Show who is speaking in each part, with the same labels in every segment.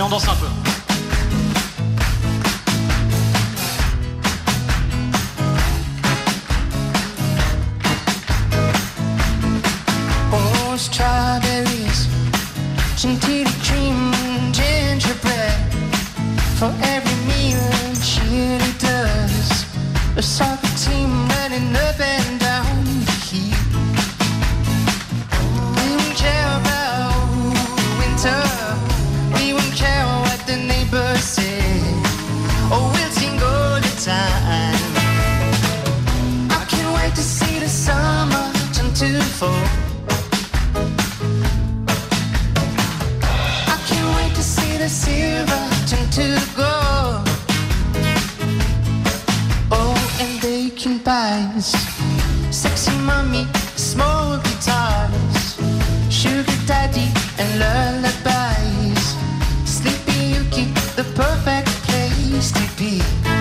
Speaker 1: on danse un peu.
Speaker 2: Oh, strawberries, chantilly cream, gingerbread. For every meal she really does. A soccer team running up and down the heat. We won't care about winter. We won't care what the neighbors say. Oh, we'll sing all the time. I can't wait to see the summer turn to fall. I can't wait to see the silver turn to gold. Oh, and baking pies, sexy mommy, small guitars, sugar daddy and lullabies. Sleepy Yuki, the perfect place to be.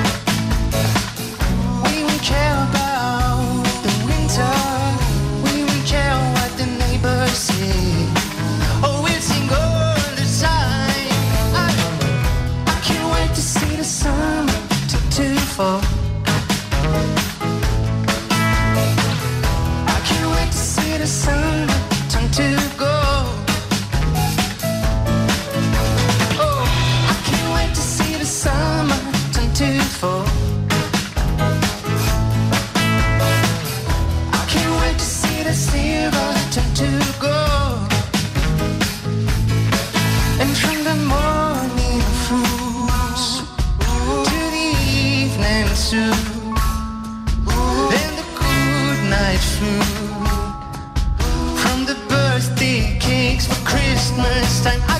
Speaker 2: We won't care about the winter. We won't care what the neighbors say. Oh, we'll sing all the time. I can't wait to see the summer to fall. I can't wait to see the sun turn to gold. Oh, I can't wait to see the summer turn to fall. I can't wait to see the silver turn to gold. And from the morning fruits to the evening soup, then the good night food. From the birthday cakes for Christmas time,